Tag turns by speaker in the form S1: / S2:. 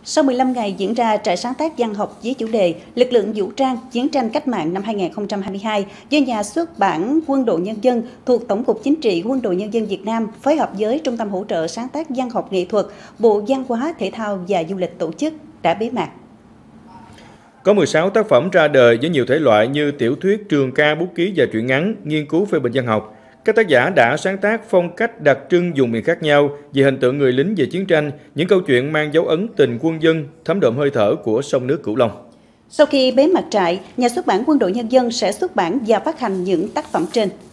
S1: Sau 15 ngày diễn ra trại sáng tác văn học với chủ đề Lực lượng vũ trang chiến tranh cách mạng năm 2022 do Nhà xuất bản Quân đội Nhân dân thuộc Tổng cục Chính trị Quân đội Nhân dân Việt Nam phối hợp với Trung tâm hỗ trợ sáng tác văn học nghệ thuật, Bộ Văn hóa, Thể thao và Du lịch tổ chức đã bế mạc.
S2: Có 16 tác phẩm ra đời với nhiều thể loại như tiểu thuyết, trường ca, bút ký và truyện ngắn, nghiên cứu phê bình văn học. Các tác giả đã sáng tác phong cách đặc trưng vùng miền khác nhau về hình tượng người lính về chiến tranh, những câu chuyện mang dấu ấn tình quân dân, thấm đượm hơi thở của sông nước Cửu Long.
S1: Sau khi bế mạc trại, Nhà xuất bản Quân đội Nhân dân sẽ xuất bản và phát hành những tác phẩm trên.